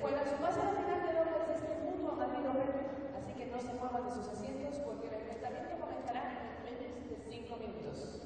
juega su pase a la final de dobles de este mutuo Madrid Open, así que no se muevan de sus asientos porque el enfrentamiento comenzará en menos de 5 minutos.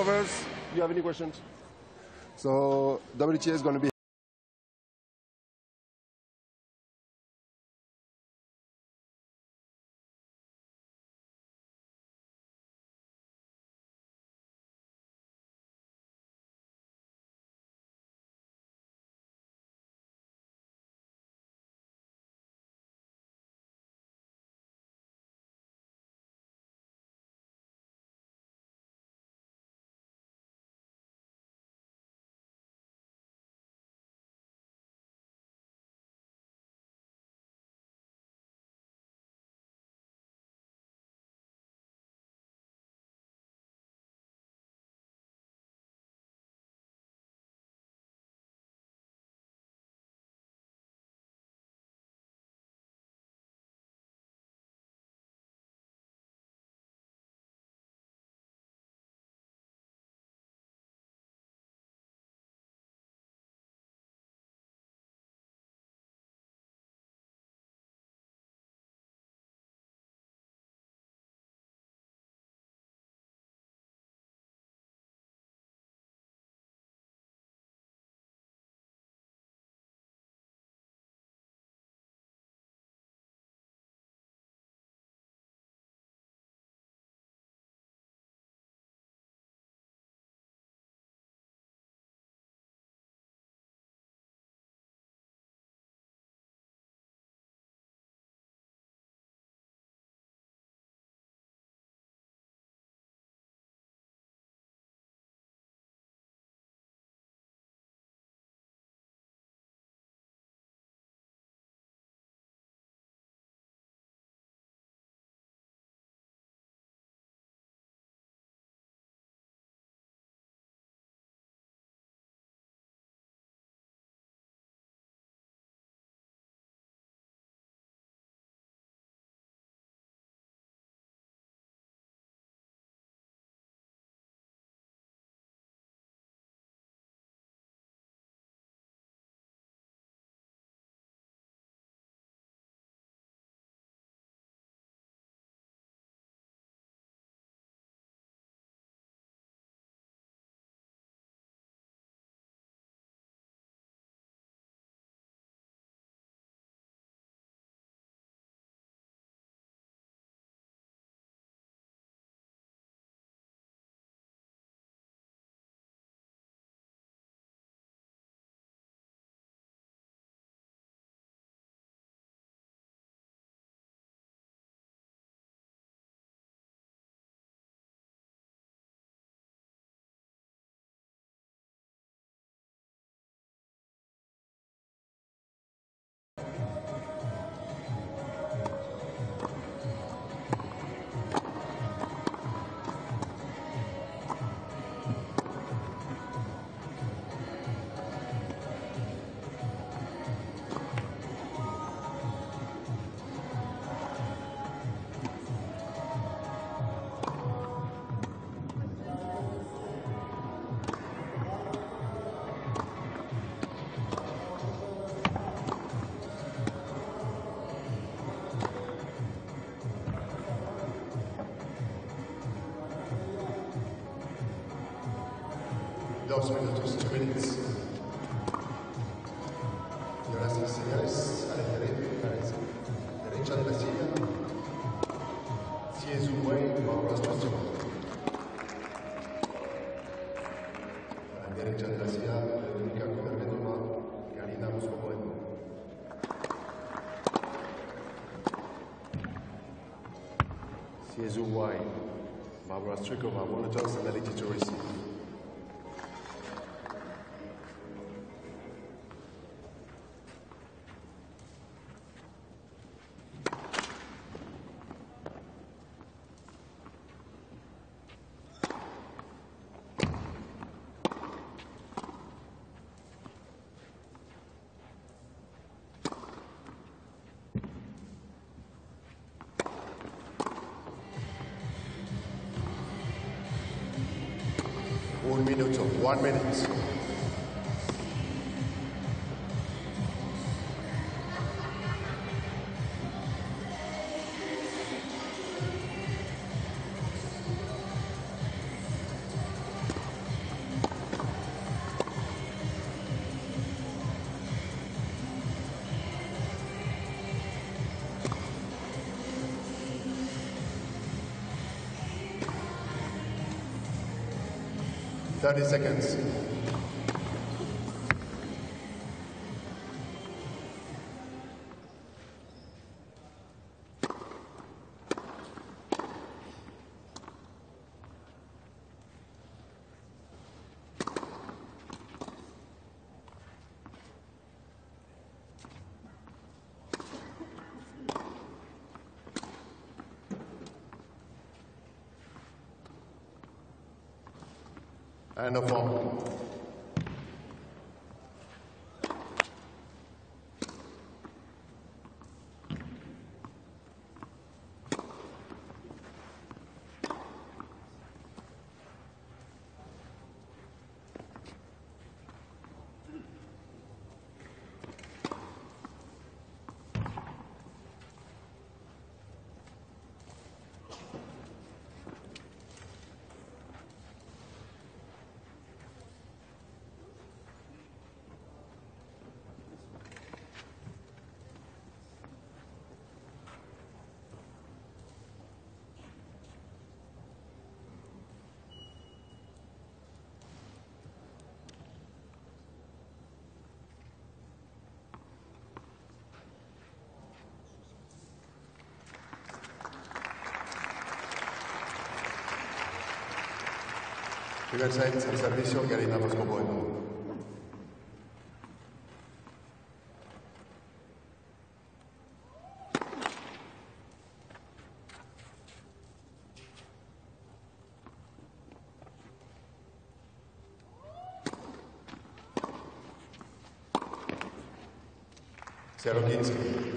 observers, do you have any questions? So WTA is going to be Dos minutos, 2 minutes. Señoras y señores, a la derecha de la silla, Xie Zhuwei, Barbara Streisand. A la derecha de la silla, Verónica Kudermetova y Alina Moscovici. Xie Zhuwei, Barbara Streisand, one adjust and ready to receive. Un minuto, 1 minute. 30 seconds. And a form. Primer set, el servicio, Karina Moscow. 0-15.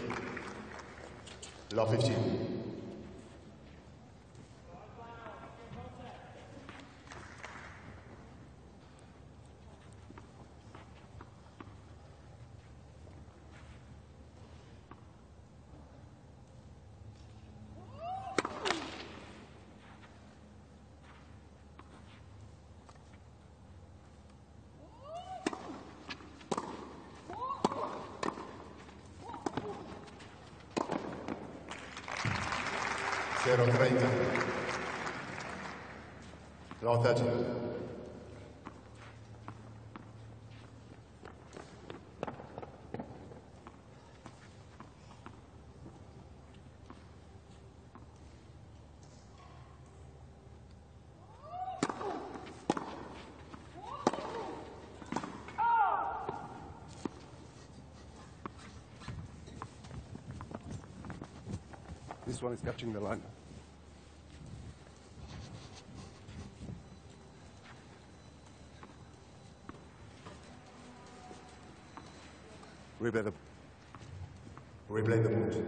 Love 15. Zero 30. Law 30. This one is catching the line. Replay the point.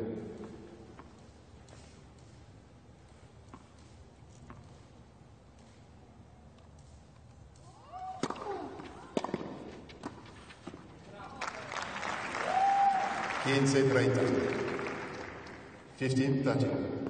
Quince 30. 15 30.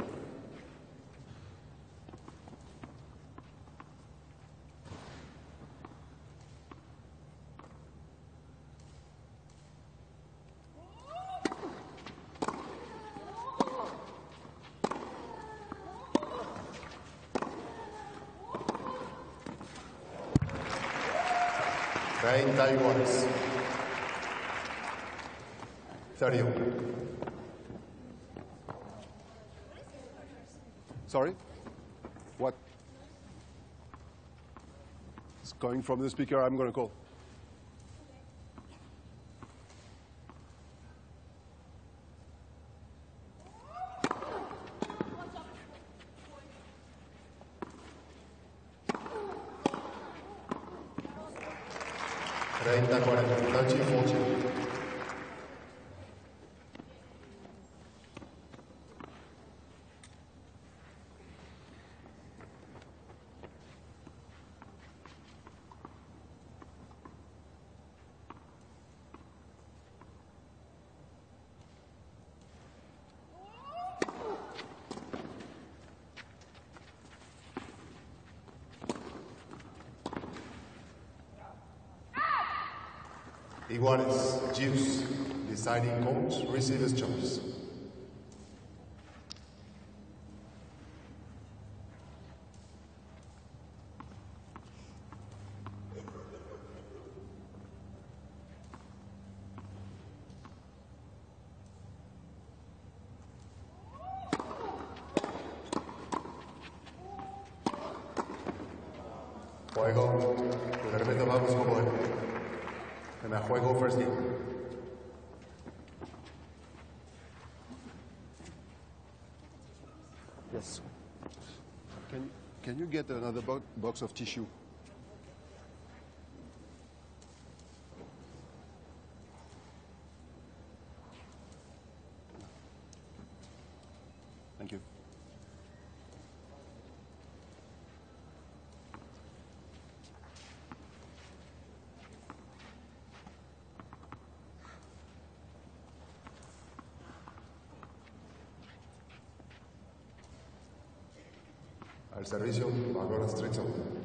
Iguales. 31. Sorry? What? It's coming from the speaker. I'm going to call. Iguales, Juice, deciding court, receiver's choice. Juego. De repente vamos como en el juego first game. Yes. Can you get another box of tissue? Thank you. Al servicio, ahora estrecho.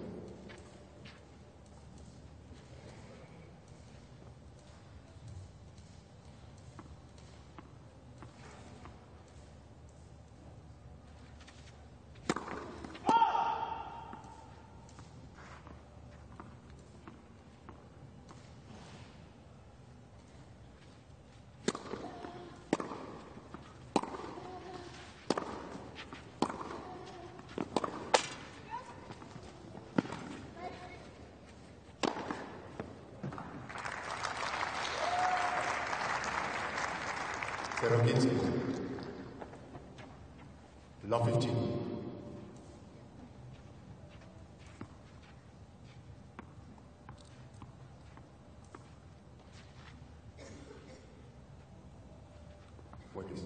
Pero 15. La 15. Buenos.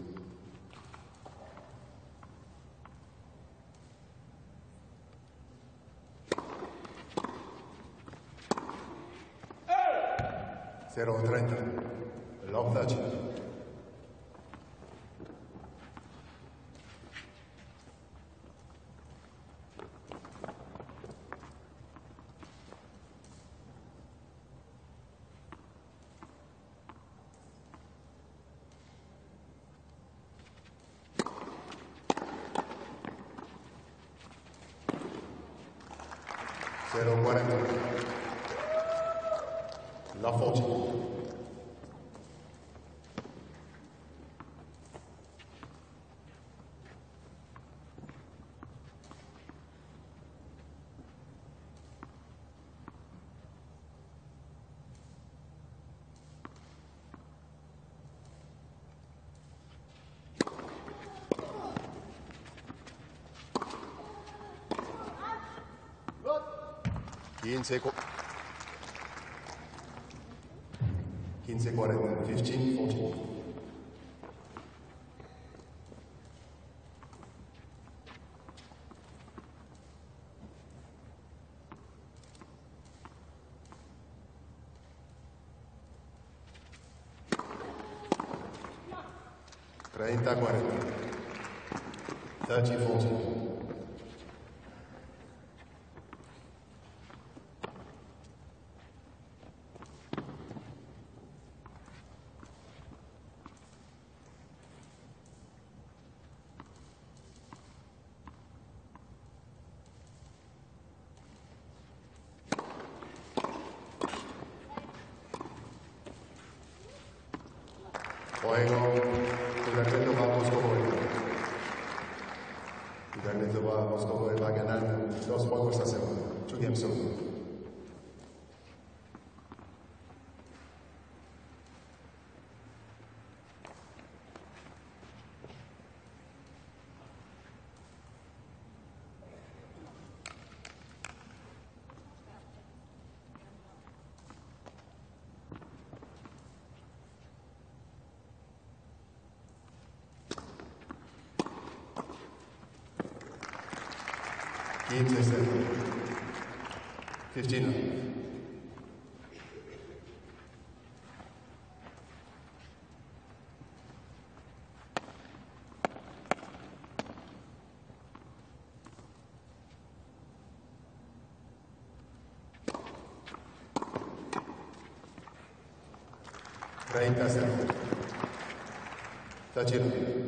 Cero 30. Love touch. Cero 40. La 40. Quince 40. 15, 40. 30, 40. 30, 40. Juego, finalmente vamos como finalmente vamos como va a ganar 2 juegos a 0. 2 games so. Games 15. 30, 0. 30.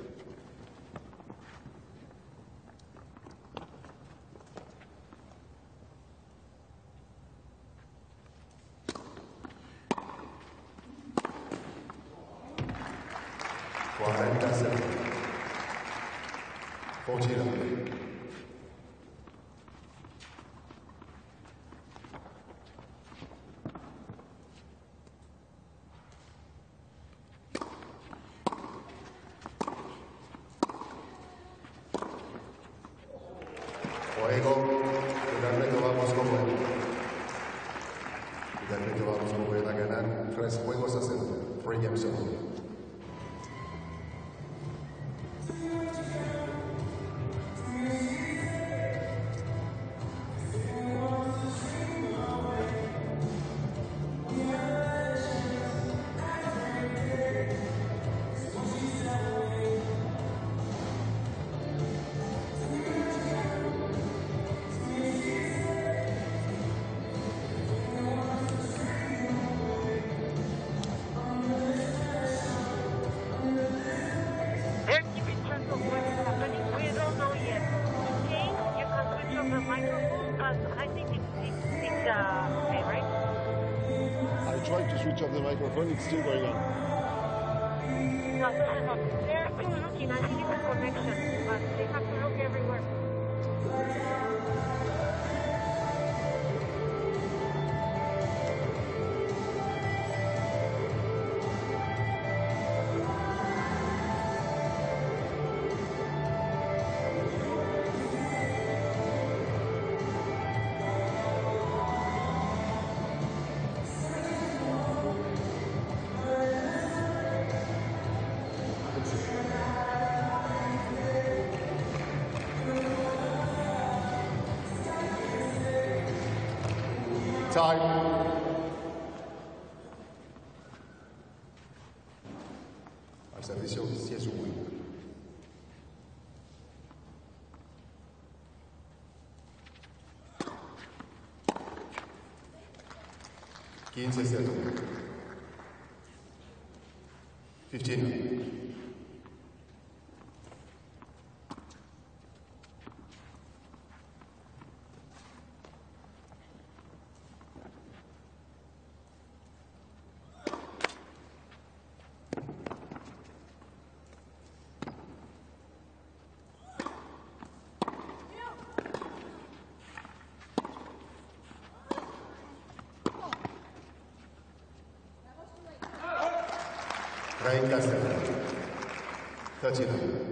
47. 40. árbitro va a volver a ganar 3 juegos a 0. 3 games only. They're keeping track of what is happening. We don't know yet. Okay, you can switch off the microphone, but I think it's okay, right? I tried to switch off the microphone, it's still going on. No, they're still looking. I think it's a connection, but they have to look everywhere. Time. Al servicio, si es un win. Quince segundos. 15. Right, that's it. 39.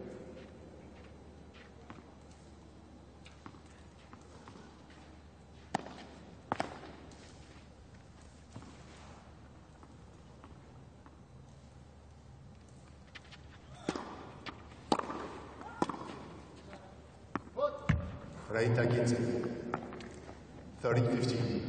Right, 15. 30-15.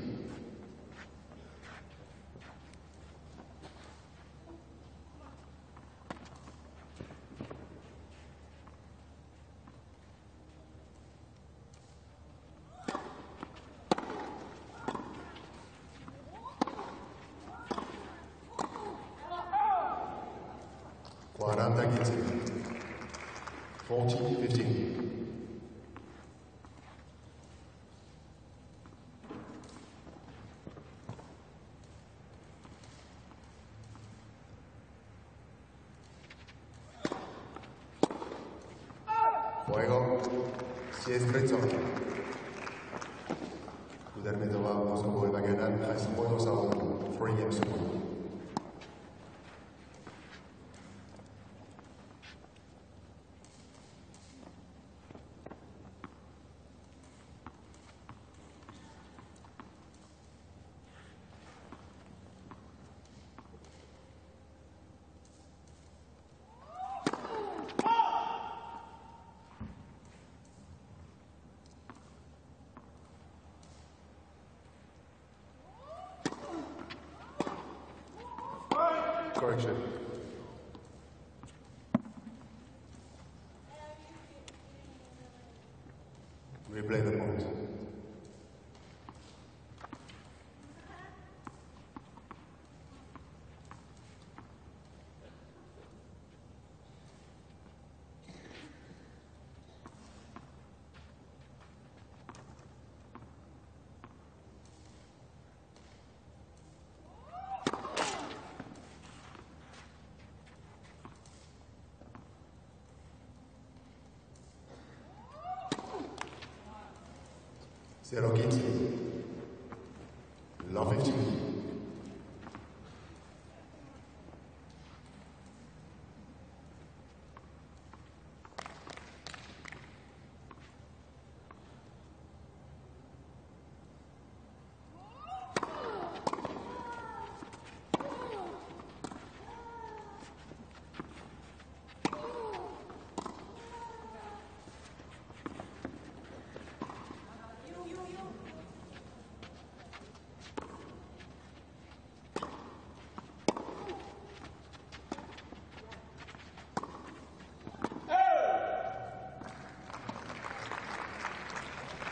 Quaranta 15. 40-15. Fuego, si es Brizzoni. Gudermetova vuelve a ganar 3 juegos a 1. 3 games to 1. Correction. Replay the point. Zero 15. Love 15.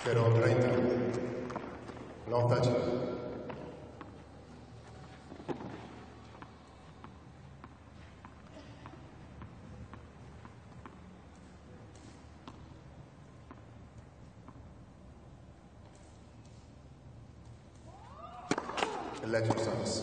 0:30. No touch. Let your service.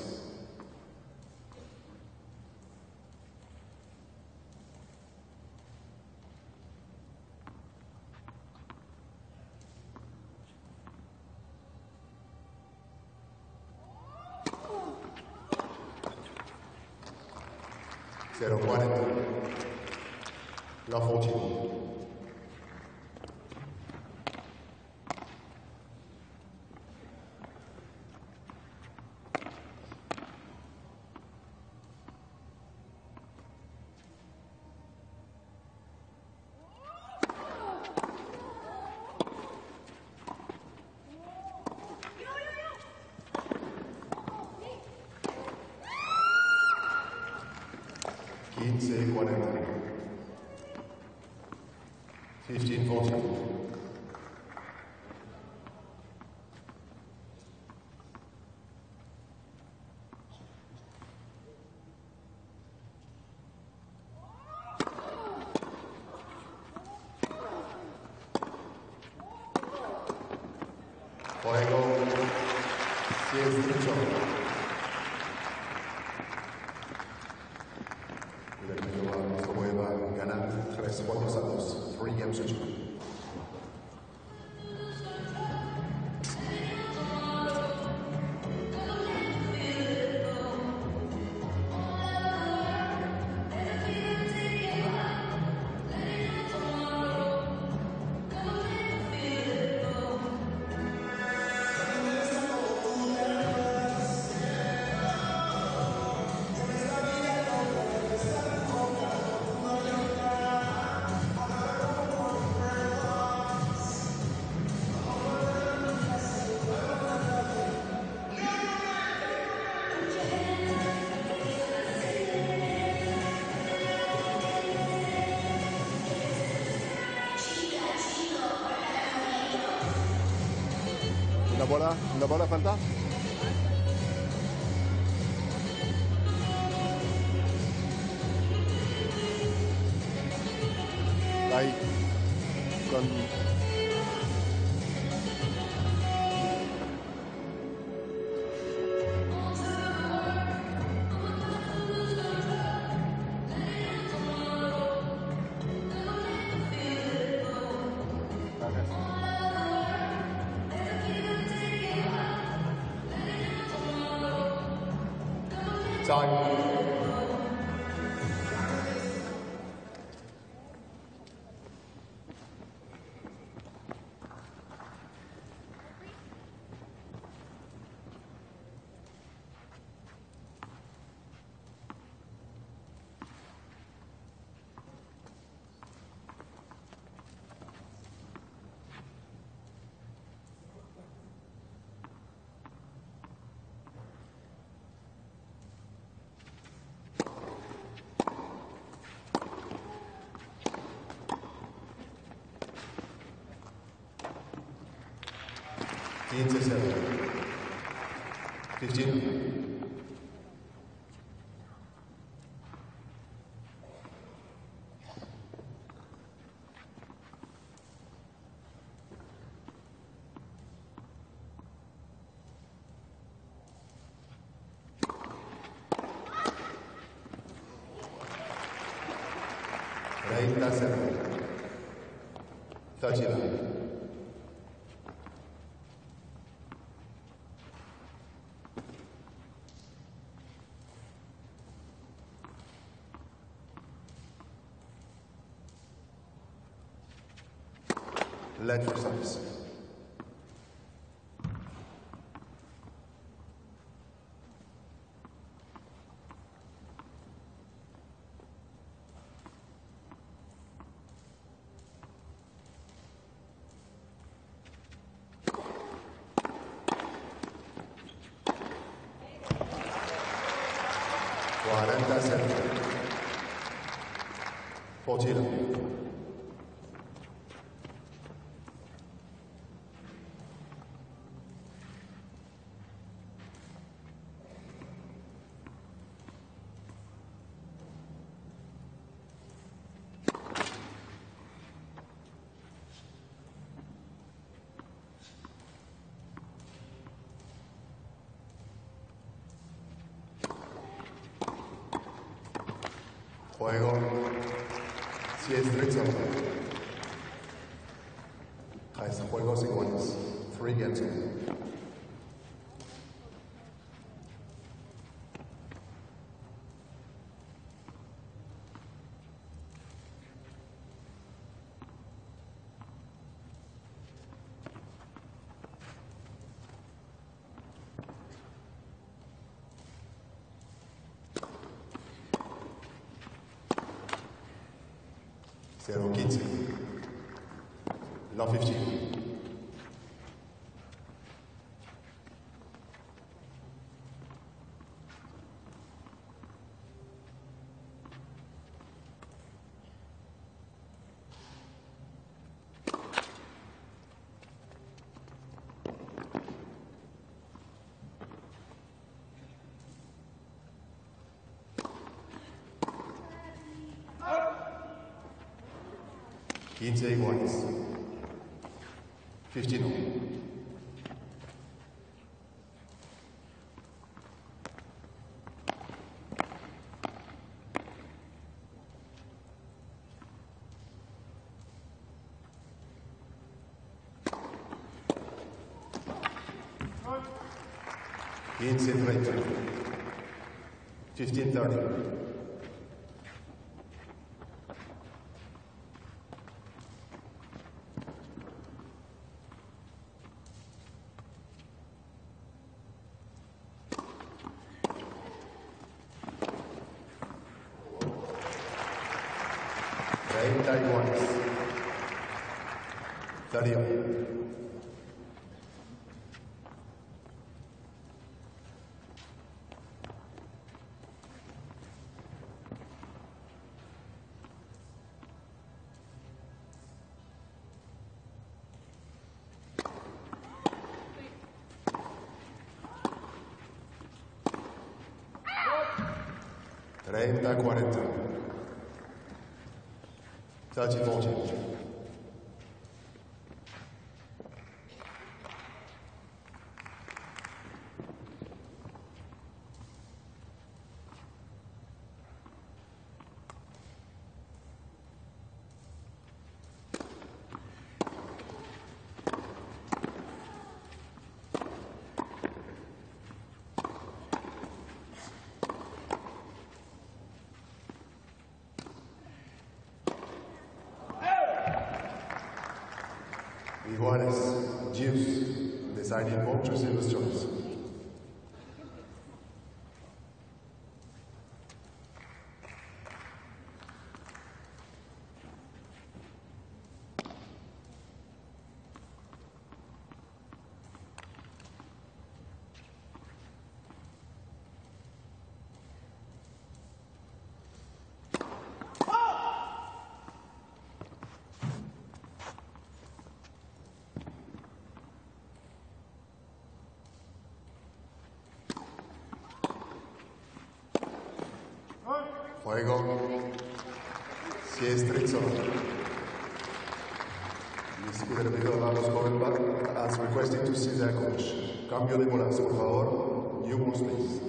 Zero 40. No 14. Kids 40. 15-14. Fuego, si es mucho. Ganar 3-4-2, 3 games each. Una bola falta. Ahí. Con... Time. Kids 15. Right, that's it. 39. Let your service. $47. 14. Fuego. Si estrecho. 13 juegos iguales. 3 games. Zero 15. Love 15. Quince iguales. 15 no. Quince 30. 15-30. Treinta iguales. 31. Treinta 40. 30-40. Iguales, Juice, deciding voters in the choice. Fuego. Si es estrecho. Mr. Derbidor Ramos Covenbach has requested to see their coach. Cambio de bolas, por favor. New balls, please.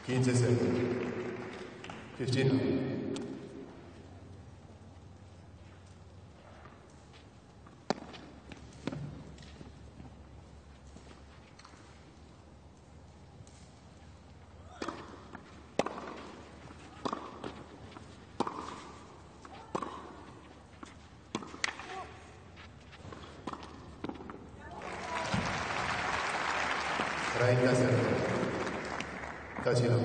15-0. 15. 30-0. Touchdown.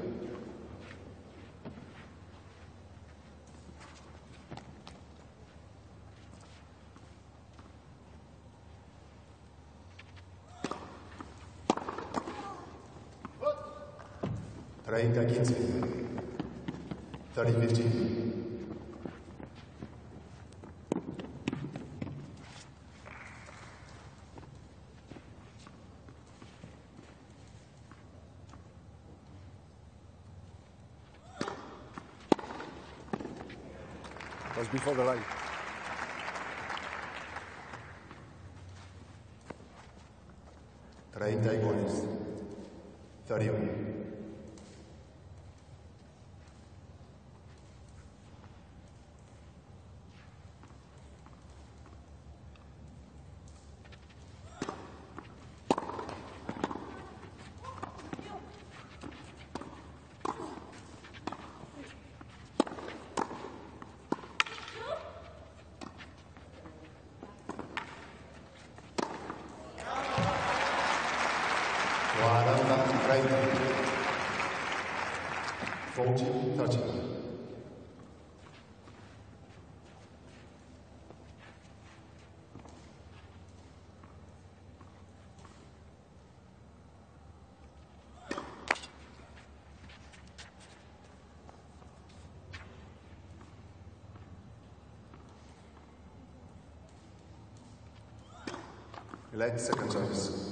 Right, 15. 30-15. Was before the line. Treinta iguales. 31. Right. 40, 30. Let's second service.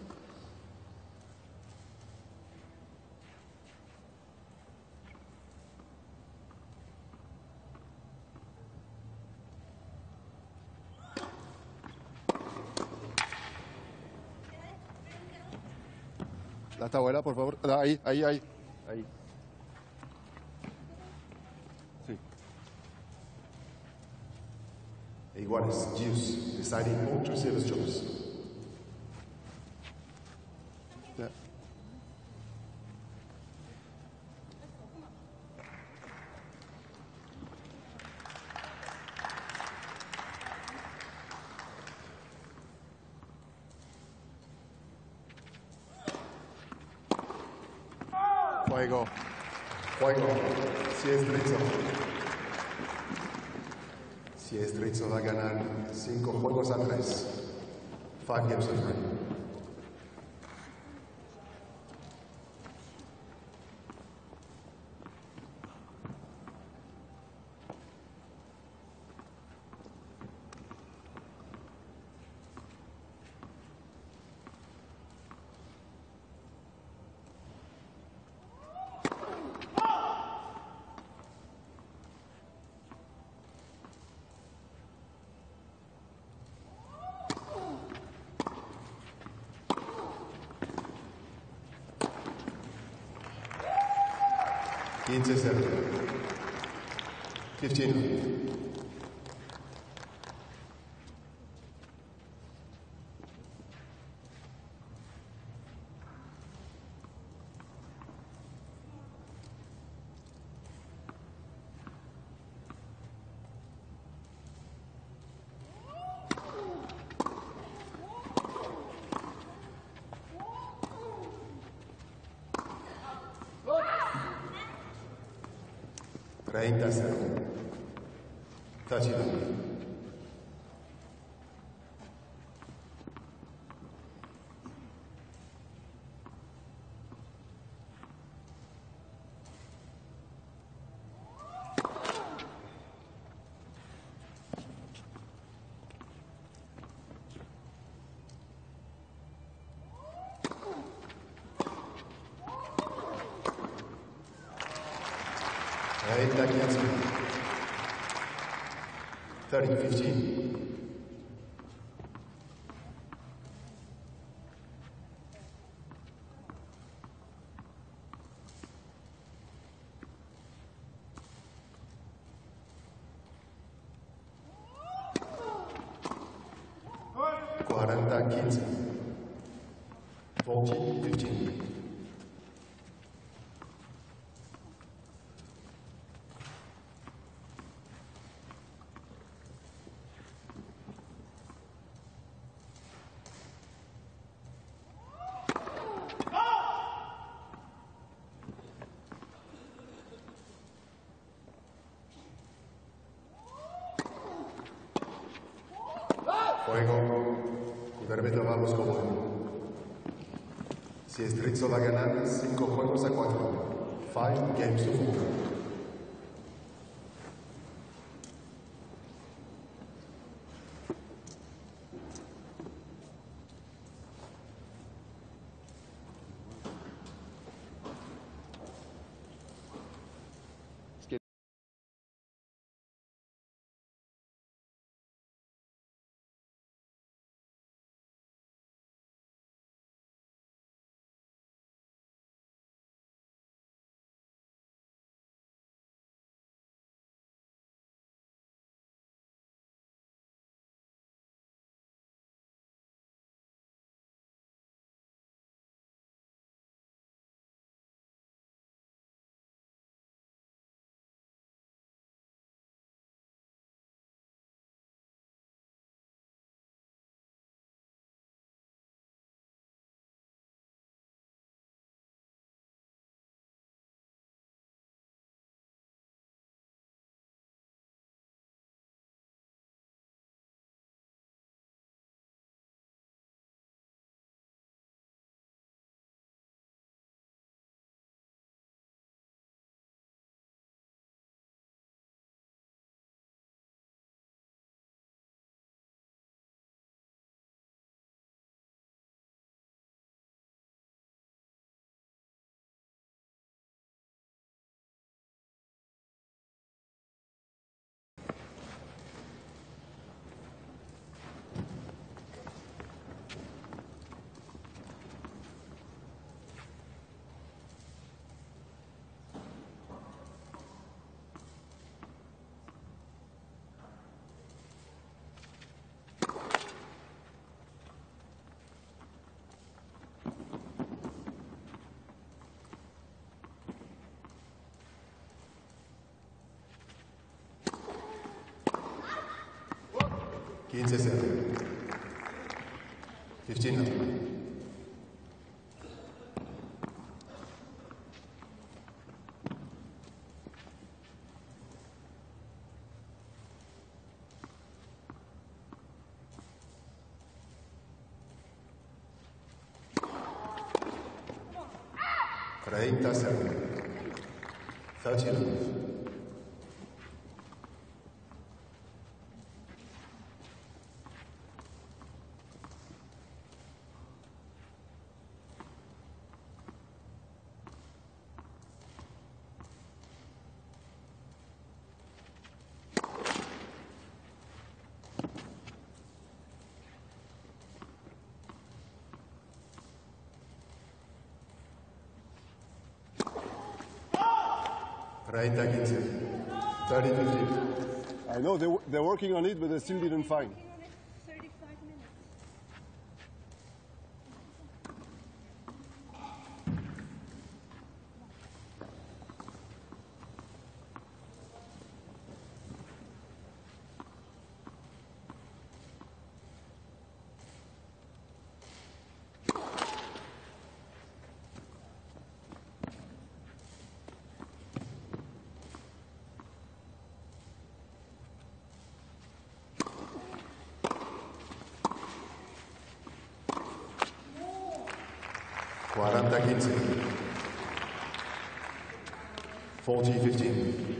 La tabuela, por favor. Ahí. Ahí. Sí. Iguales, Juice, deciding ultra service choice. Ya. Fuego. Fuego. Si es derecho. Si es derecho va a ganar 5 juegos a 3. 5 games to 3. Into 7. 15. Treinta 0. Touchdown. Treinta 15. 30-15. 15. 40-15. Fuego. Cuderbeto vamos como si Strizzo va ganando 5 juegos a 4. 5 games to 4. Quince 0. 15 0. Treinta 0. 30 love. Right against him. 30-15. I know they're working on it, but they still didn't find. Quaranta 15. 40-15.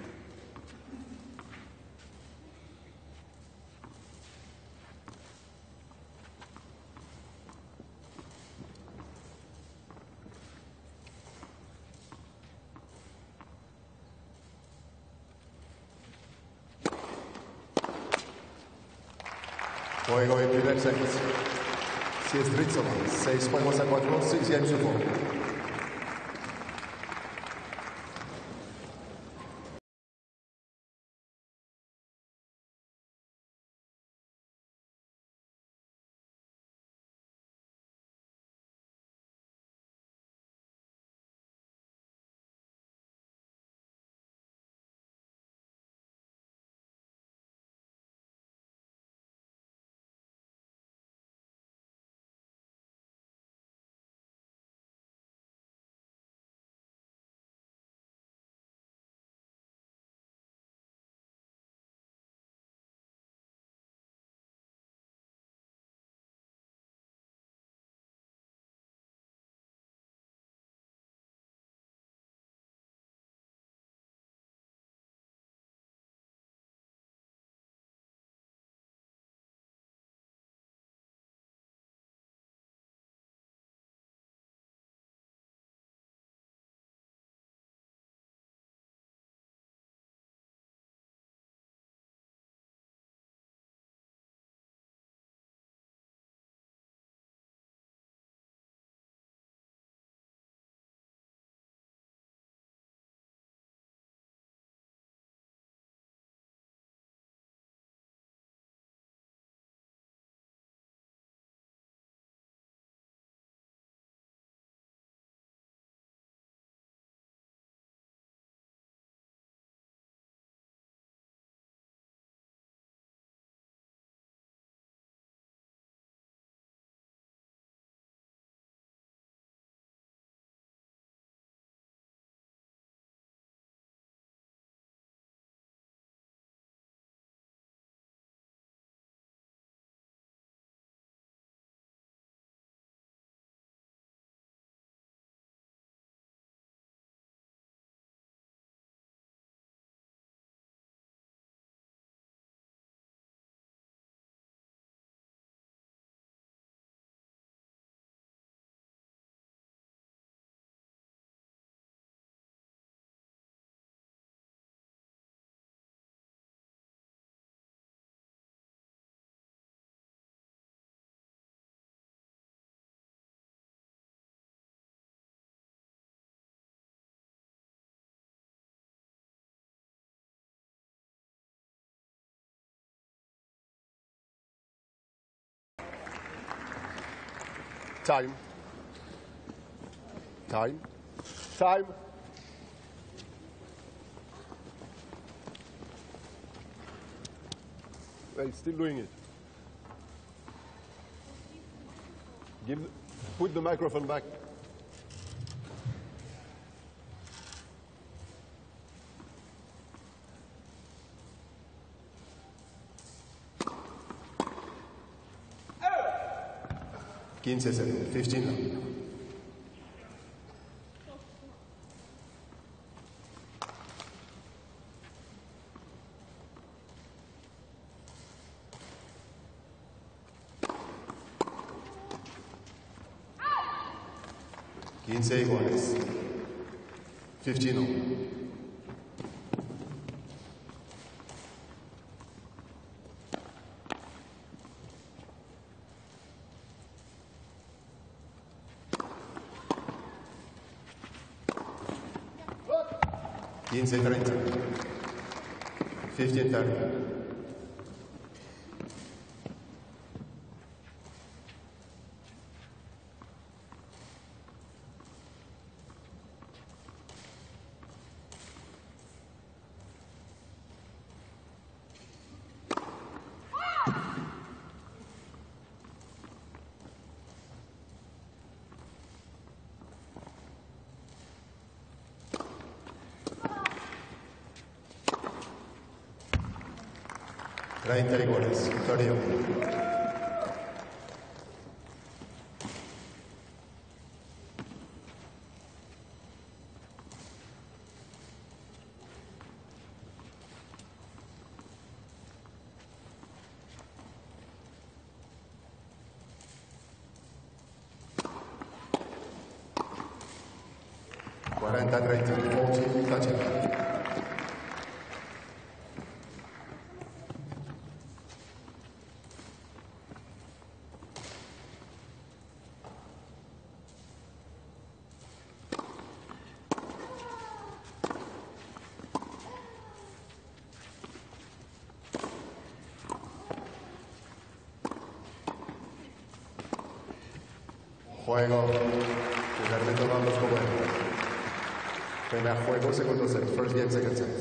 Fuego en primer set. Si es Rizzo, 6 juegos a 4, 6 games to 4. Time. Time. Time. Well, it's still doing it. Put the microphone back. Quince seconds. 15 now. Quince iguales. 15 now. Quince 30. 15:30. Treinta iguales. 31. Cuarenta, 30. 40, touching. Juego. Primer método vamos como primer juego, segundo set. First game, second set.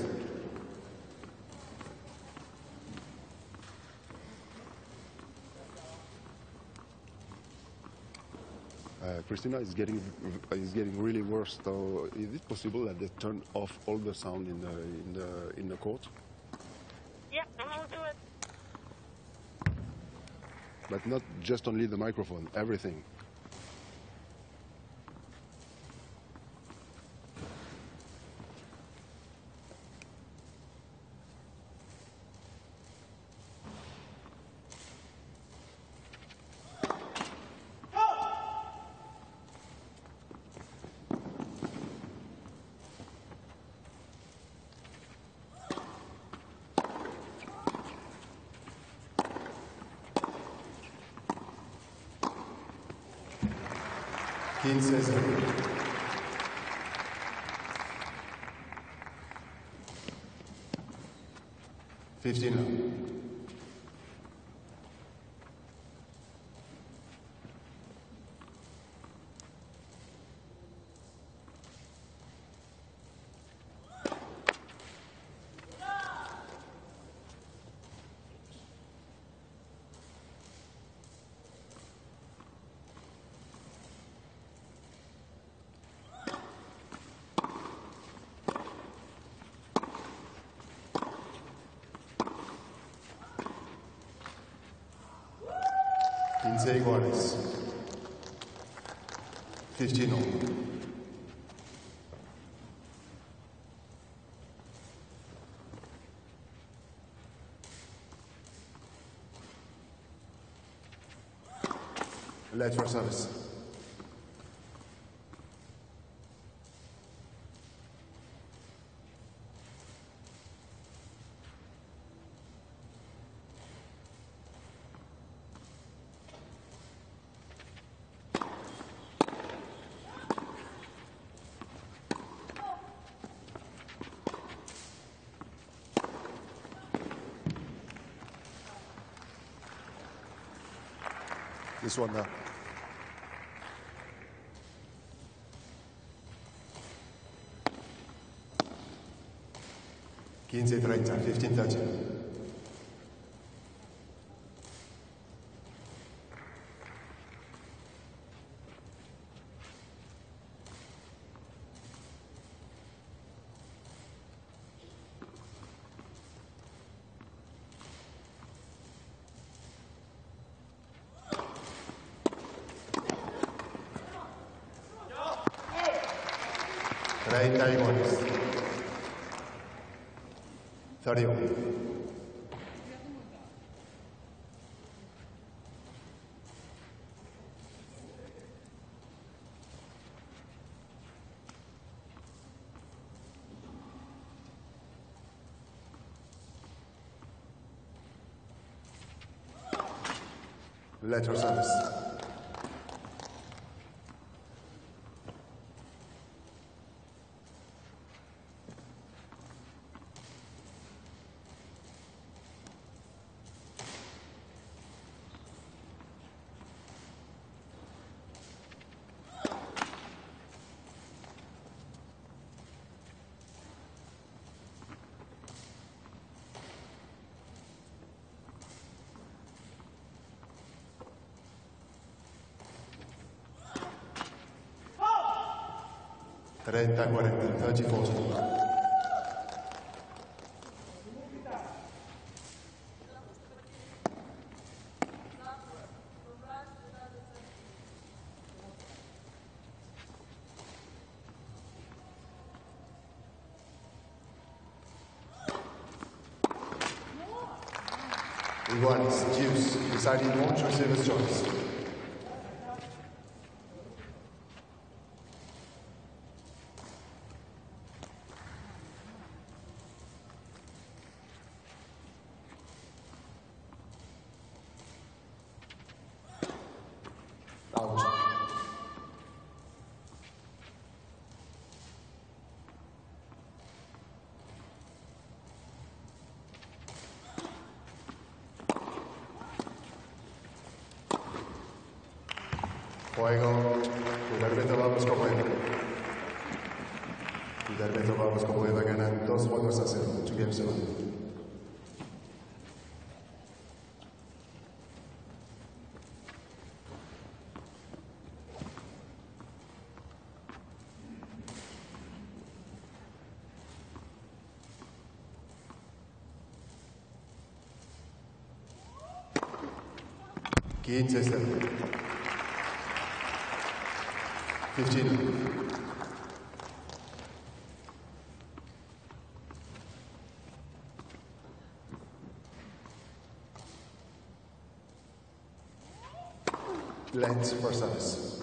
Christina is getting really worse. So is it possible that they turn off all the sound in the court? Yeah, I'll do it. But not just only the microphone, everything. Quince seconds. Fifteen now. Quince iguales. 15 all. Let's for service. This one now. 15-30, 15-30. Treinta iguales. 31. Letter service. Trenta, 40, 30-40. Iguales, deuce, deciding won't receive his choice. Out. Juego. Finalmente vamos como iba. Finalmente vamos como iba. Ganan 2 juegos a 0. 2 games to 1. Quince 15. Length for service.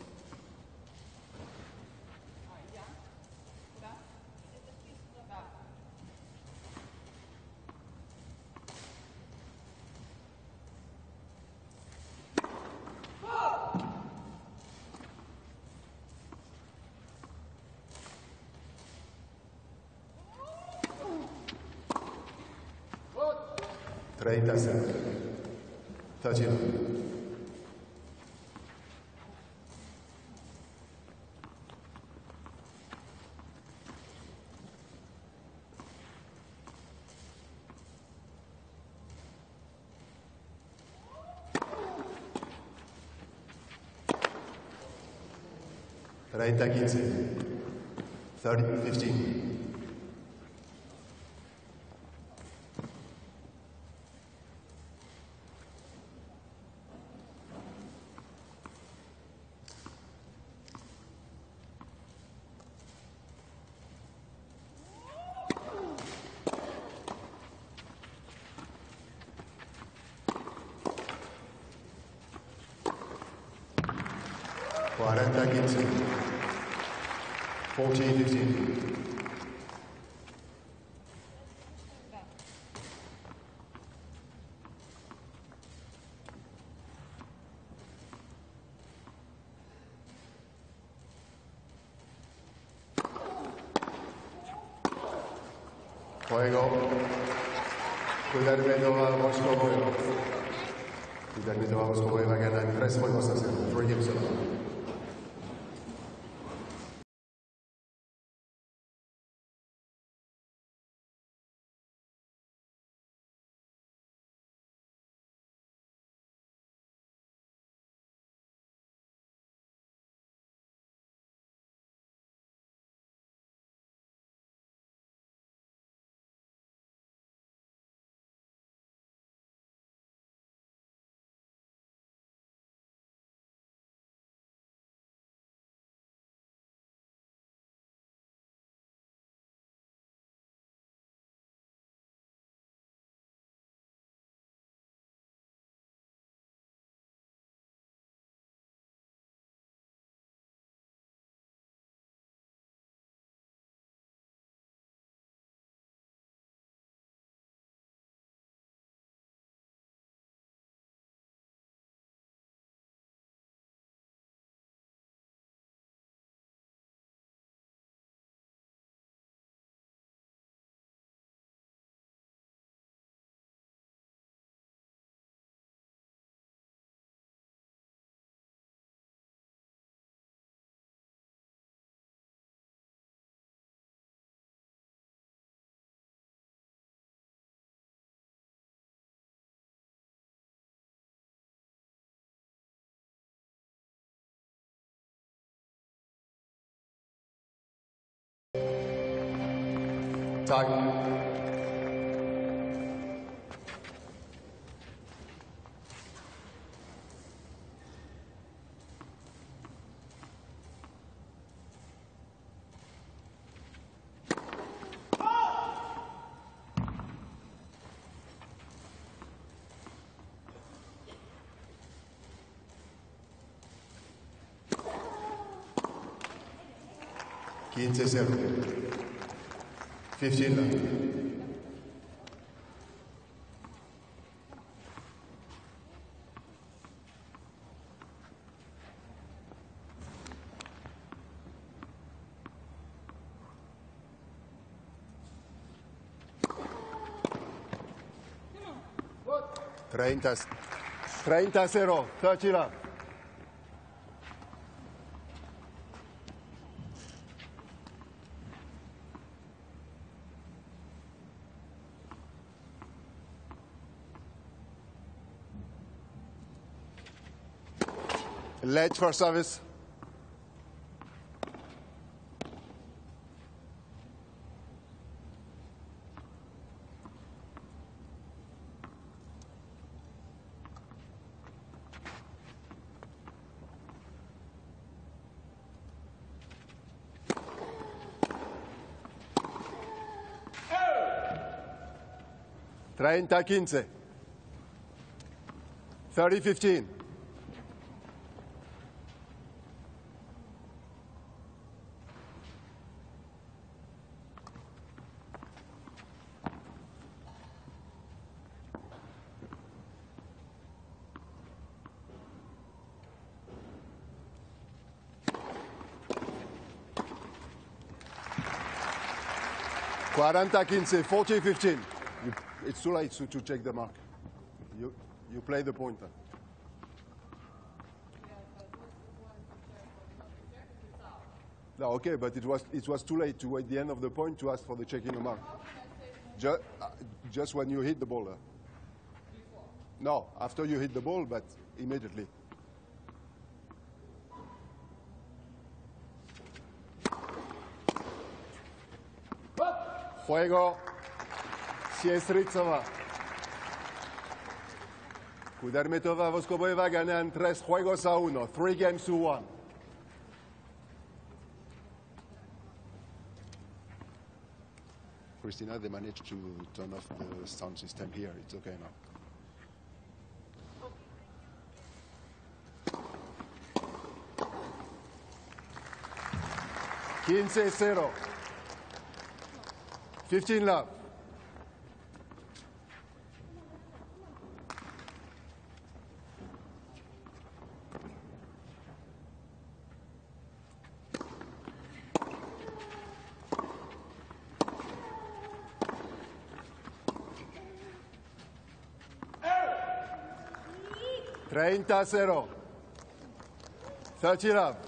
Treinta 31. Treinta 15. 30-15. Cuarenta 15. 14-15. Juego. Finalmente vamos como iba. Finalmente vamos como iba. Ganan 3 juegos a 0. 3 games to 1. Tie. Quince 0. 15 left. Treinta 0. 30 left. Late for service. Treinta 15. 30-15. Quaranta 15, 40-15. It's too late to check the mark. You play the pointer. No, okay, but it was too late to wait the end of the point to ask for the checking the mark. Just when you hit the ball. No, after you hit the ball, but immediately. Juego. Siestricova. Kudermetova Voskobojeva ganan 3 juegos a 1. 3 games to 1. Christina, they managed to turn off the sound system here. It's okay now. Quince 0. 15 love. Treinta 0. 30 love.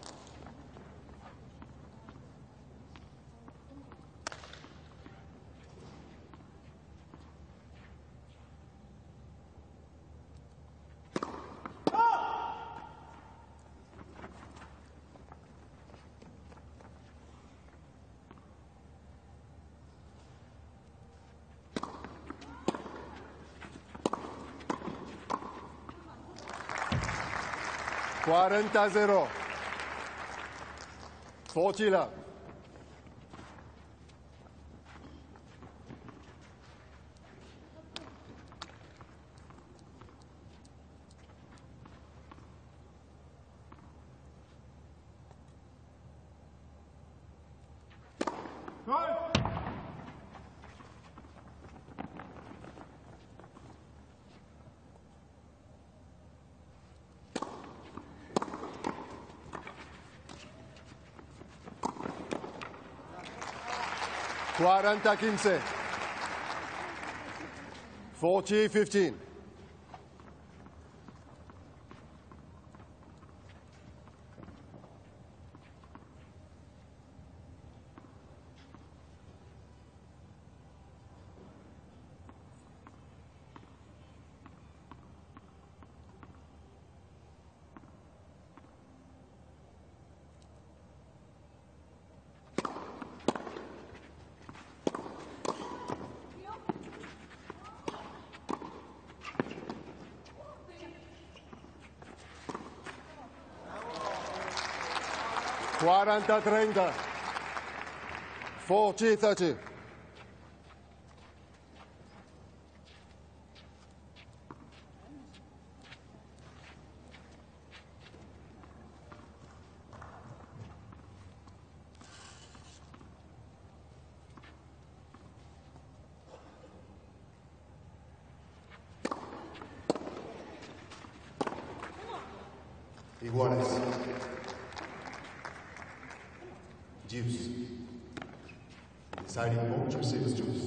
Quarenta 0. 40 love. Quaranta 15. 40-15. 40-30. 40-30. Iguales. Deuce. Deciding moment receives deuce.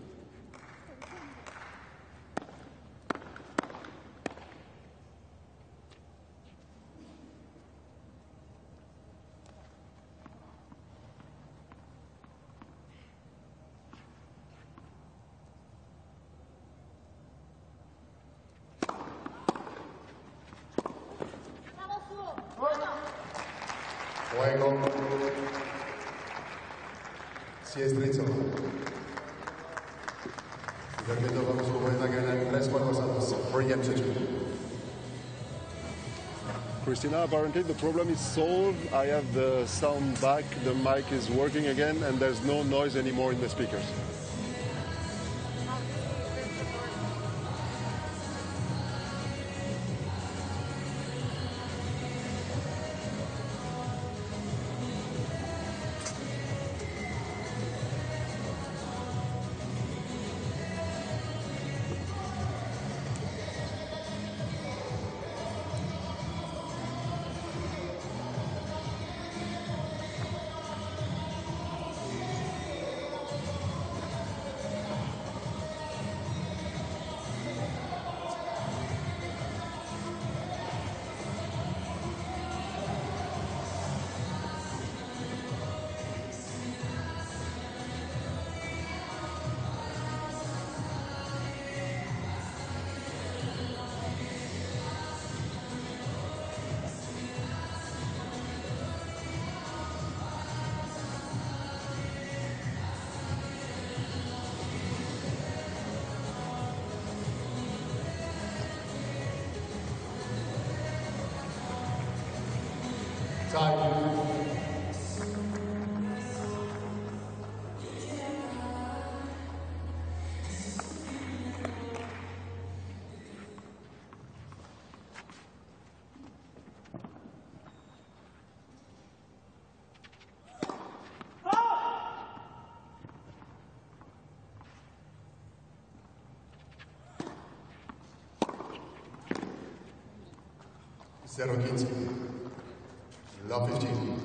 Juego. Si es listo. Repito, vamos a ganar 3 juegos a 2. 3 games to 2. Christina, apparently the problem is solved. I have the sound back, the mic is working again, and there's no noise anymore in the speakers. Time. Zero 15. Love 15.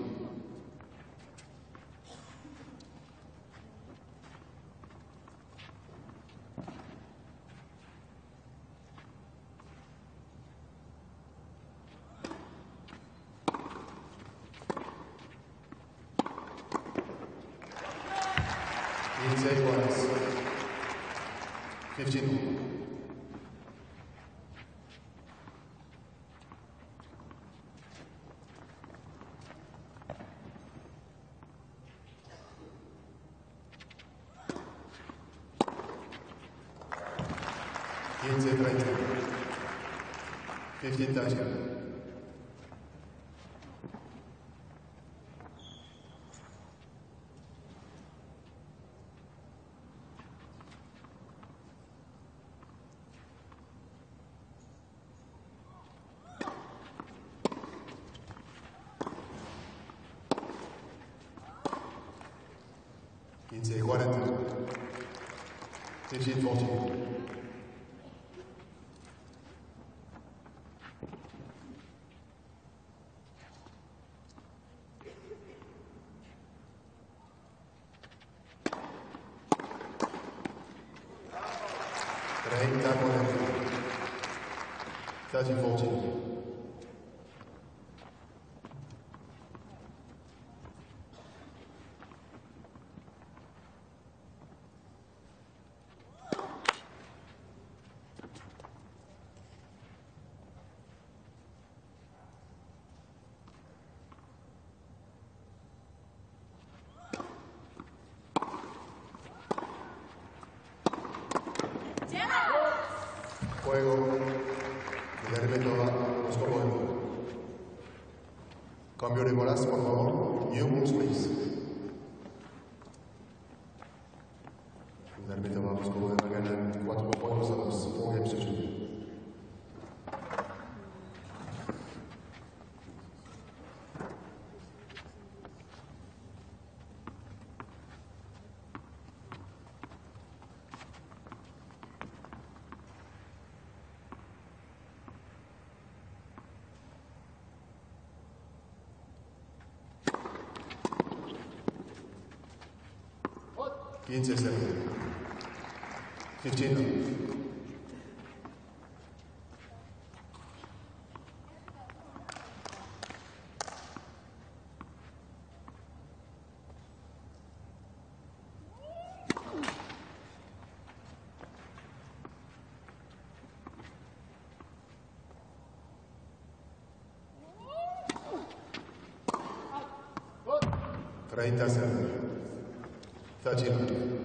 It's 8 points. 15. It's 30. 15-30. It's 40. 15-14. That one. 30-14. Juego. Cambio de bolas, por favor. New moves, please. Dermetova Moscova gana 4 puntos a los 4 games to 2. Quince segundos. 15. 30 segundos. 30.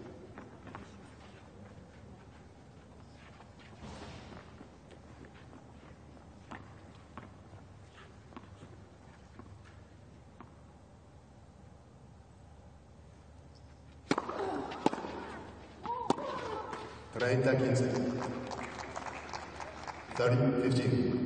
30-15. 30-15.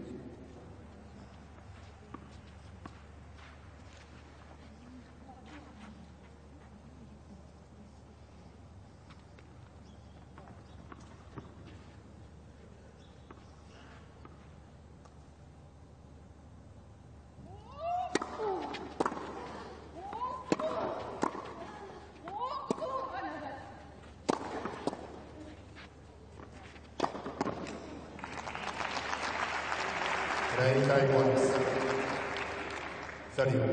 Time points. 30.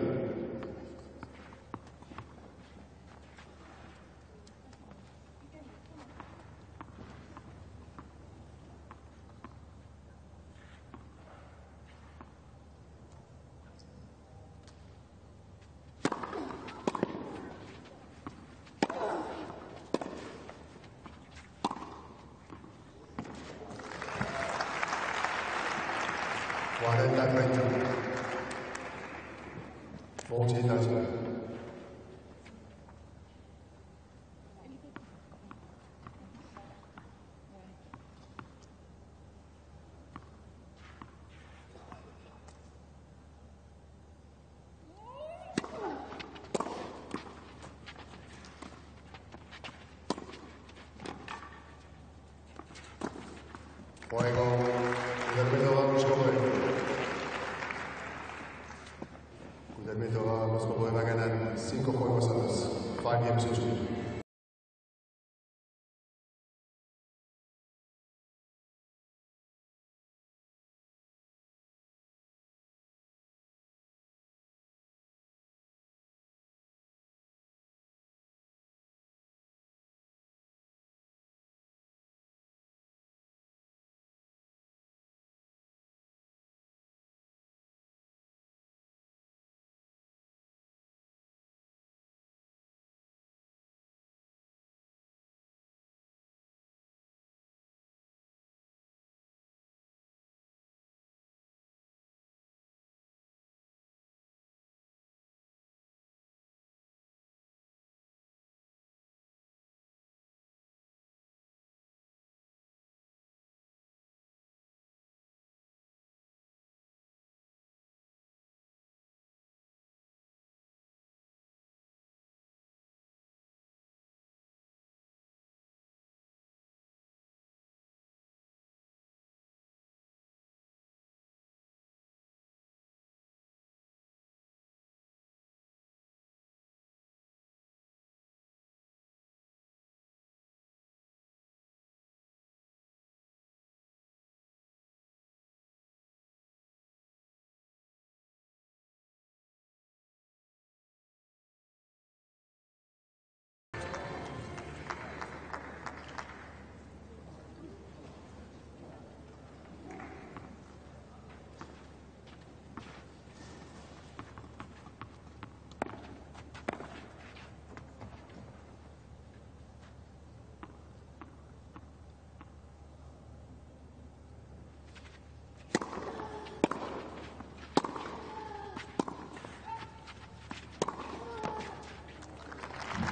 Fuego, Dermetova Moscova. Dermetova Moscova va a ganar 5 juegos a 2. 5 games to 2.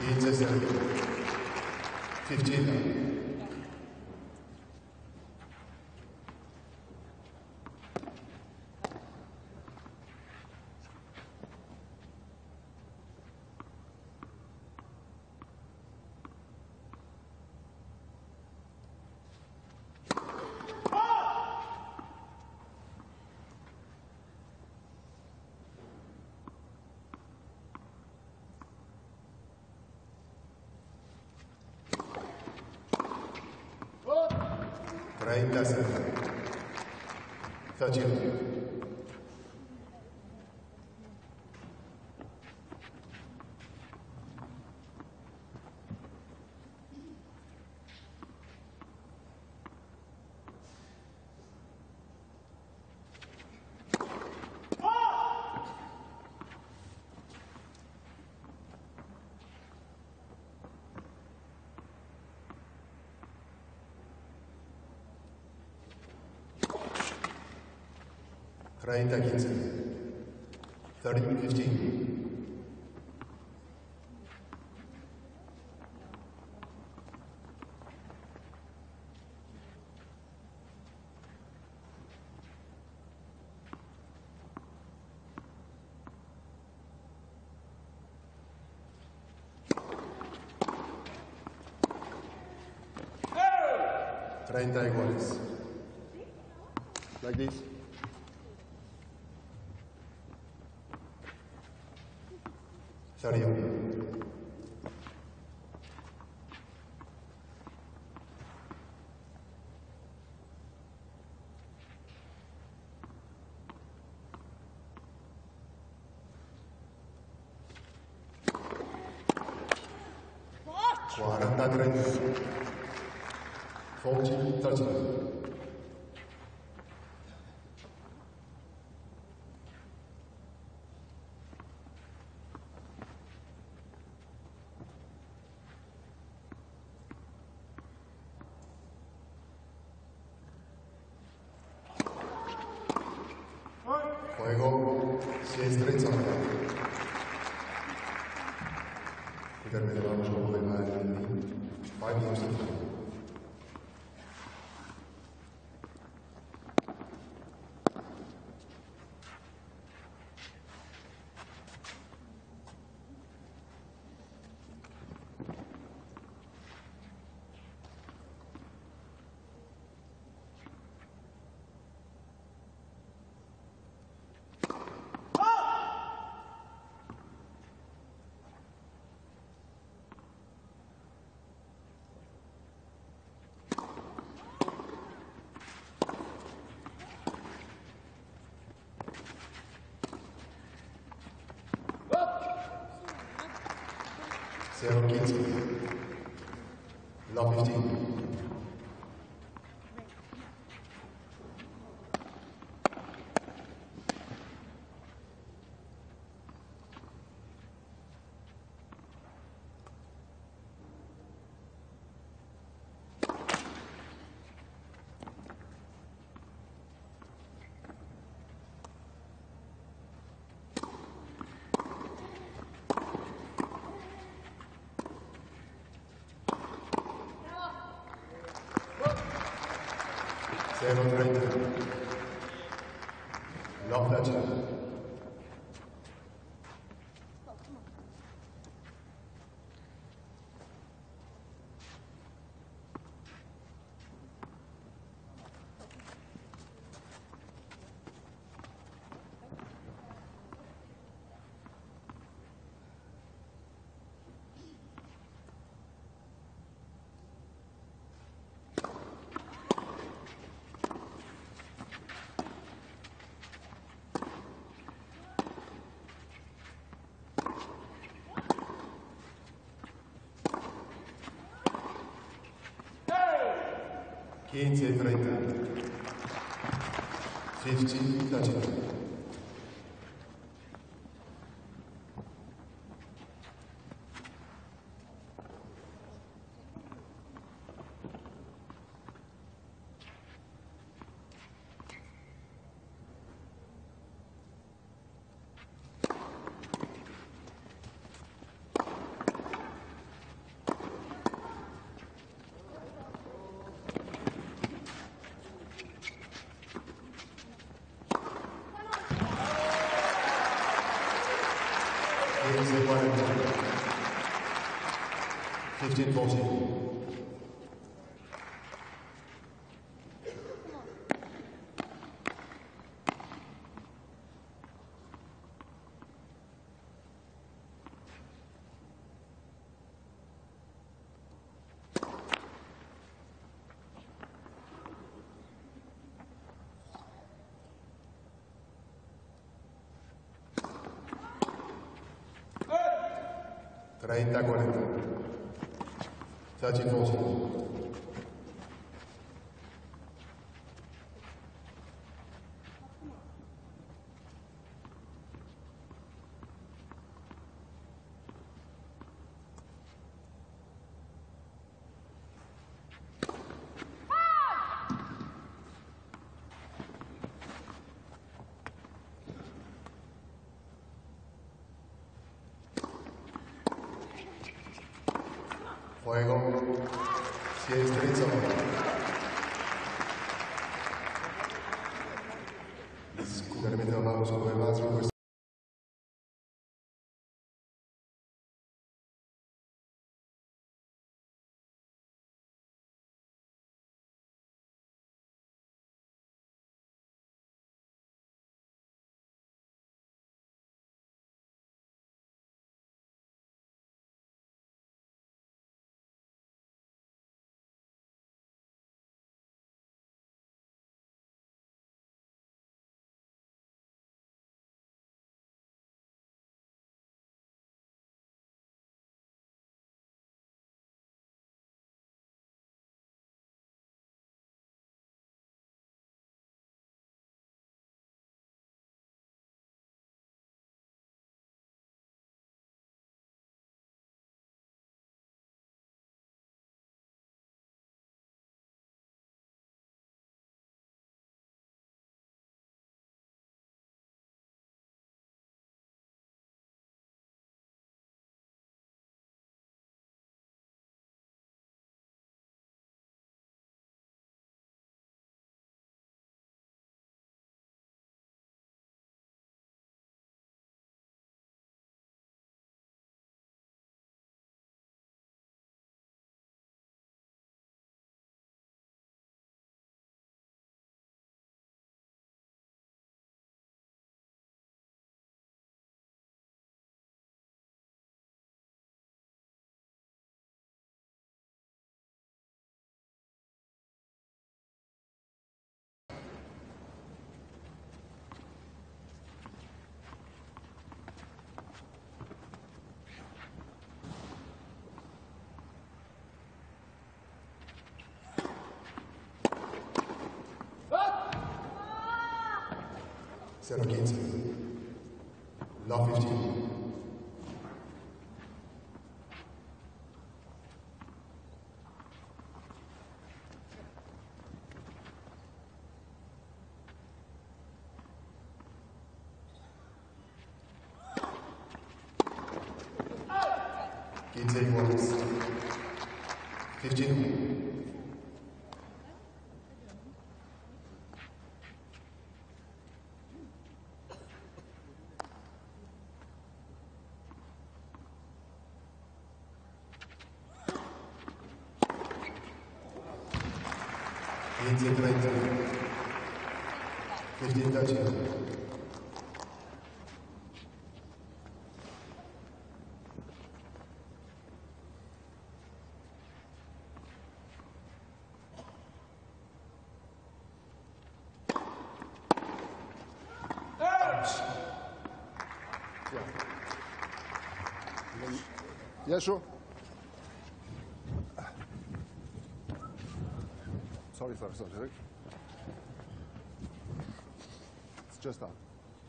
15-7. 15. Right, that's it. 13. Right against 13-15. Treinta iguales. Like this. Sorry. Quaranta 30. 40-13. Juego 6-30. Y terminamos como de mal 5 games to play. Zero 15. Love 15. Zero 30. Love Legend. Quince 30. 50-13. 15-14. Treinta 40. 13-14. Fuego. 6-30. Scusami, trovavo su come va su questo. Zero 15. Love 15. Take ones. 15. Take 19. 15-13. Yeah, sure. Sorry. It's just that.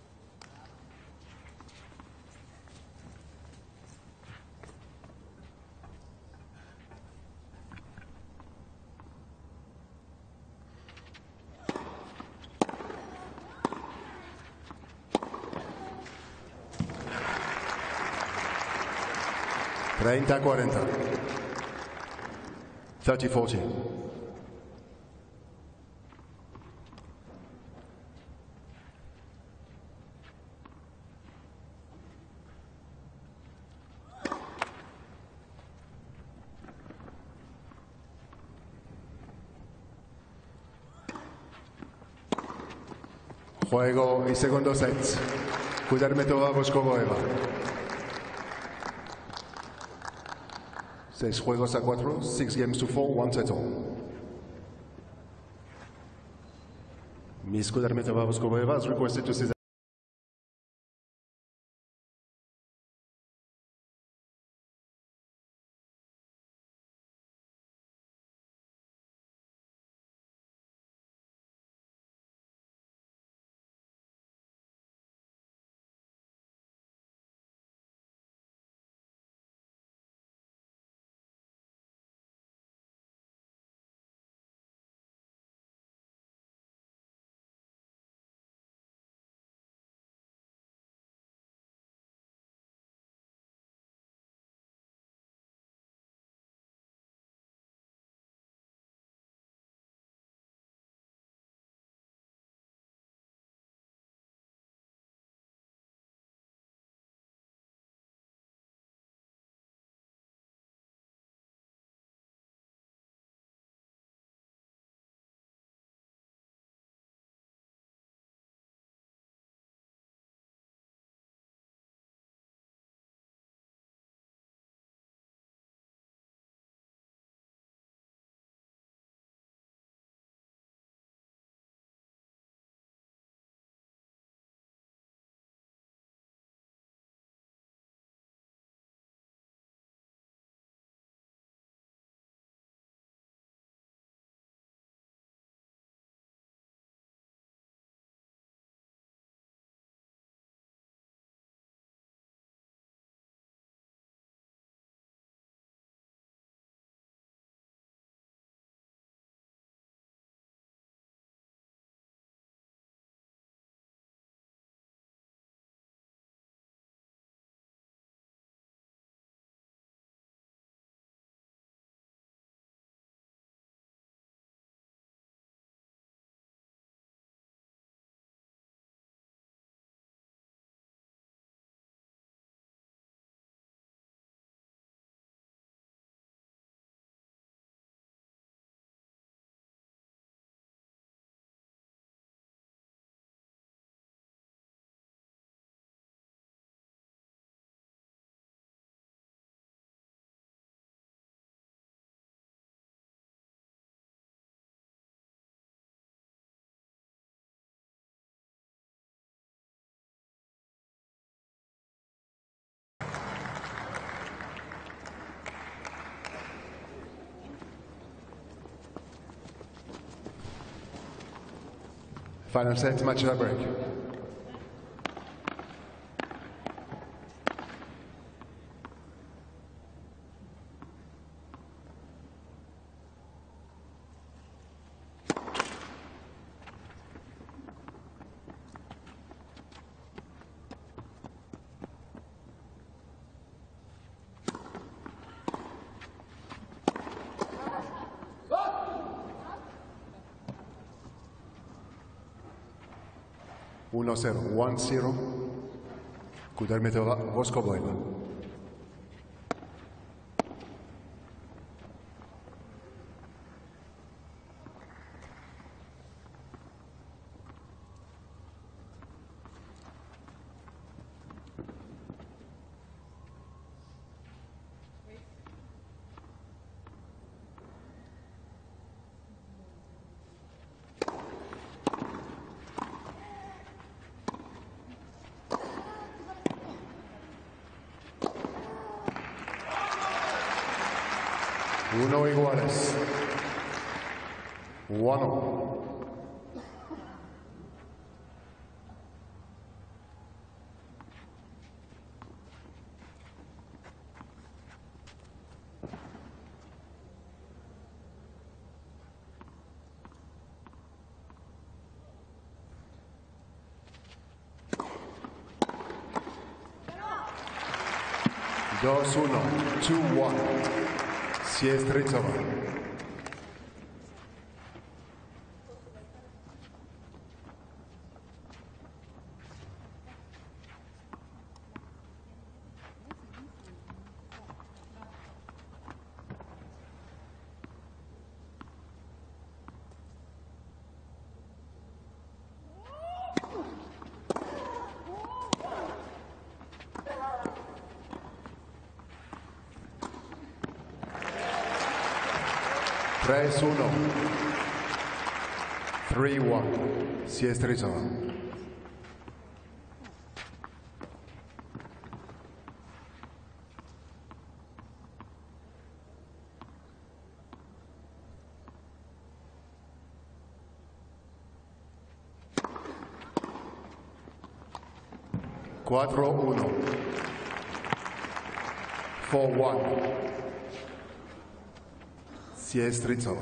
Treinta 40. 30-14. Juego y segundo set. Kudermetova Voskobova. 6 juegos a 4, 6 games to 4, 1 set all. Miss Kudermetova Voskobova is requested to see final set, match at break. Uno 0, 1-0. Kudermetova Voskobova. Uno iguales. 1-1. Dos, uno, 2-1. Siestritsova. 3-1. 3-1. Siestritsova. Quattro uno. 4-1. Siestritsova.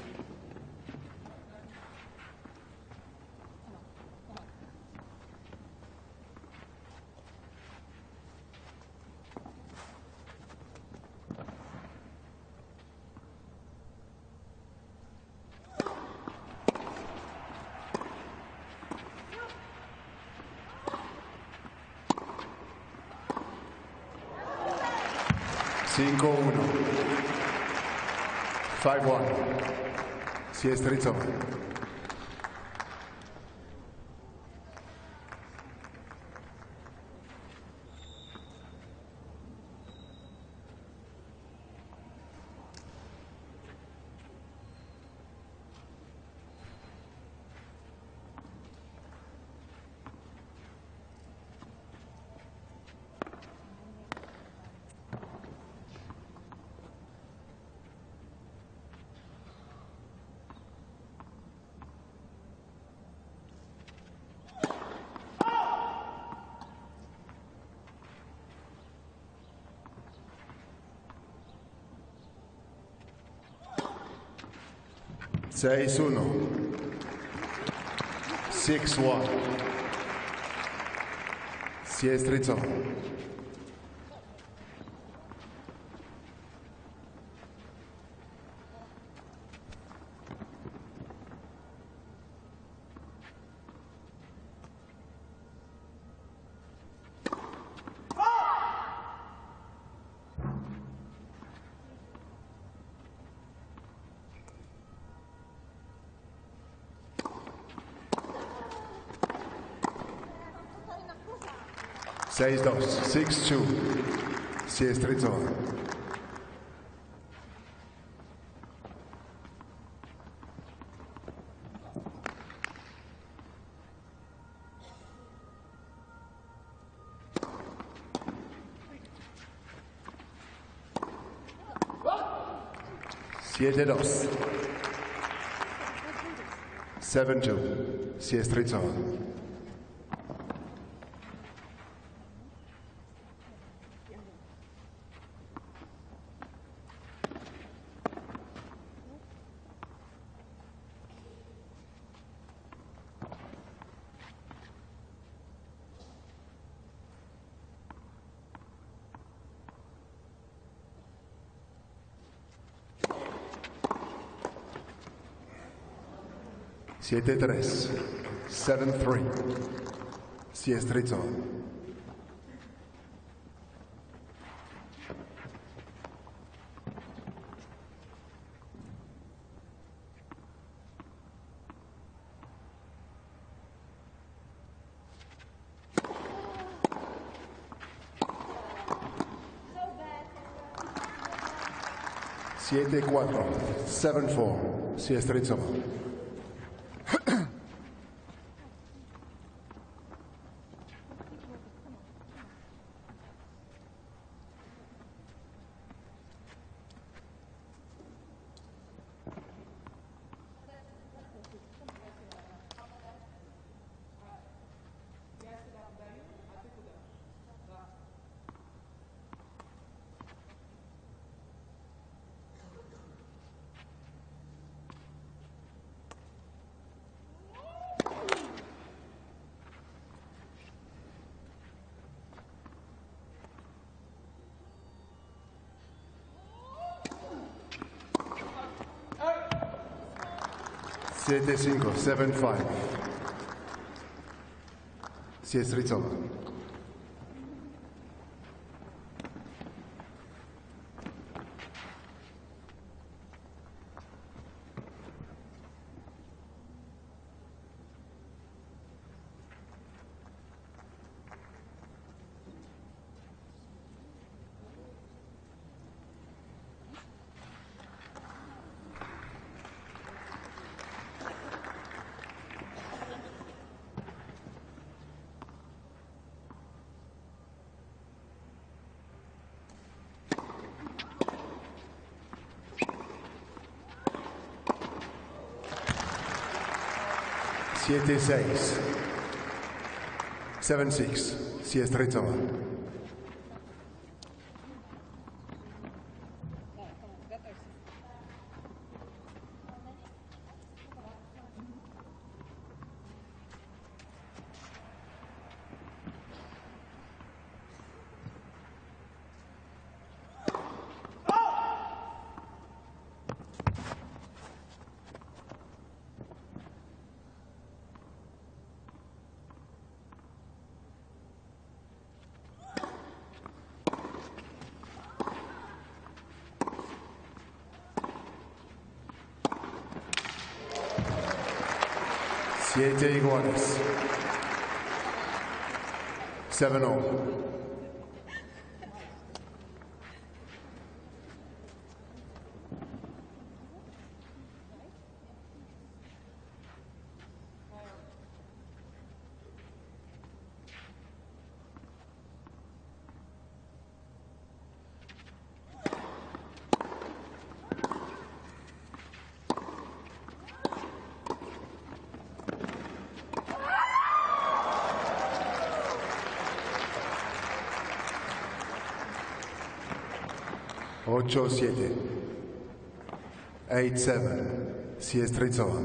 Cinco uno. 5-1. Siestritsova. Seis uno. 6-1. Siestritsova. Seis dos. 6-2. Siestritsova. Siete dos. 7-2. Siestritsova. Siete tres. 7-3. Siestritsova. Siete cuatro. 7-4. Siestritsova. Siete cinco. 7-5. Siestritsova. 7-6. 7-6. Siestritsova. Siete iguales. 7-0. Ocho, 7. 8-7. Siestritsova.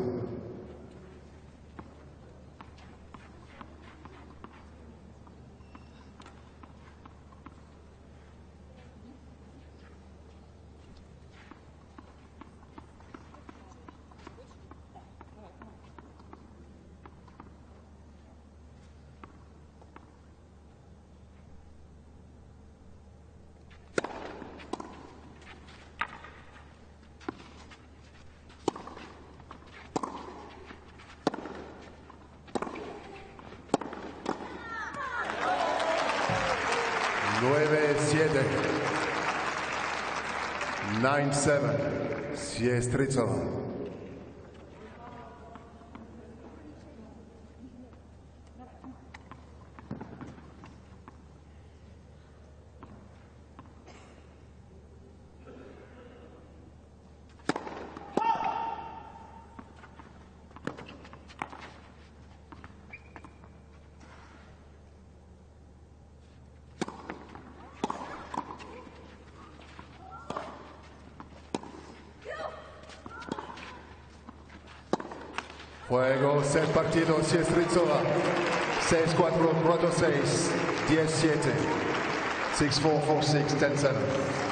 Nueve, 7. 9-7. Siestritsova. Juego, set partido, Siestritsova. 6-4, Roto 6, 10-7. 6-4, 4-6, 10-7.